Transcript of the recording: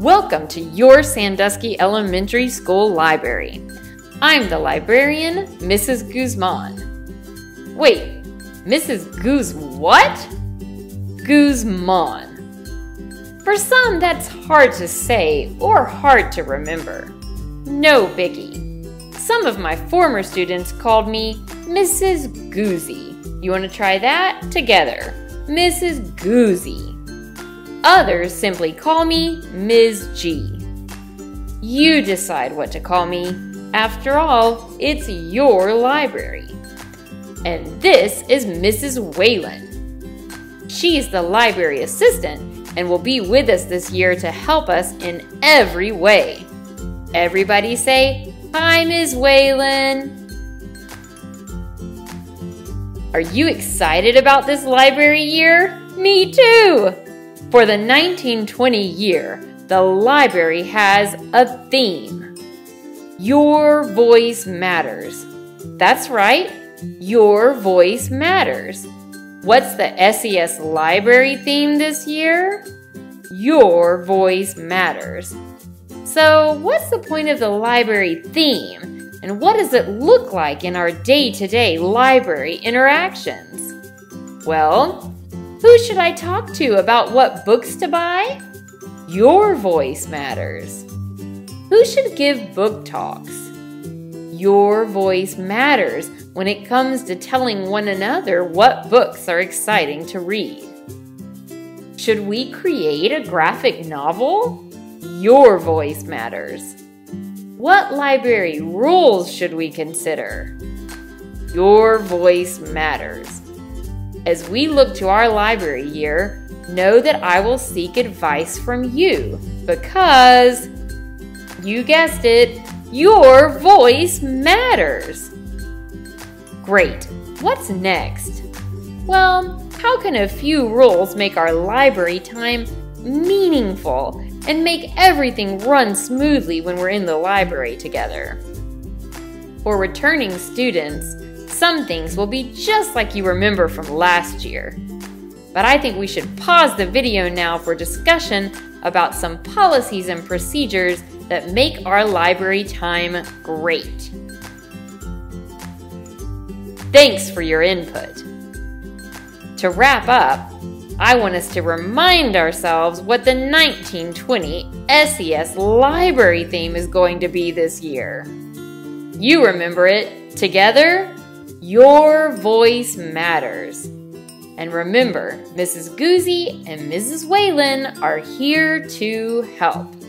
Welcome to your Sandusky Elementary School Library. I'm the librarian, Mrs. Guzman. Wait, Mrs. what? Guzman. For some, that's hard to say or hard to remember. No biggie. Some of my former students called me Mrs. Goozy. You want to try that? Together. Mrs. Goozy. Others simply call me Ms. G. You decide what to call me. After all, it's your library. And this is Mrs. Whalen. She's the library assistant and will be with us this year to help us in every way. Everybody say, "Hi, Ms. Whalen." Are you excited about this library year? Me too! For the 1920 year, the library has a theme. Your voice matters. That's right, your voice matters. What's the SES library theme this year? Your voice matters. So, what's the point of the library theme? And what does it look like in our day-to-day library interactions? Well, who should I talk to about what books to buy? Your voice matters. Who should give book talks? Your voice matters when it comes to telling one another what books are exciting to read. Should we create a graphic novel? Your voice matters. What library rules should we consider? Your voice matters. As we look to our library year, know that I will seek advice from you because, you guessed it, your voice matters. Great. What's next? Well, how can a few rules make our library time meaningful and make everything run smoothly when we're in the library together? For returning students, some things will be just like you remember from last year. But I think we should pause the video now for discussion about some policies and procedures that make our library time great. Thanks for your input. To wrap up, I want us to remind ourselves what the 1920 SES library theme is going to be this year. You remember it. Together, your voice matters. And remember, Mrs. Goozy and Mrs. Whalen are here to help.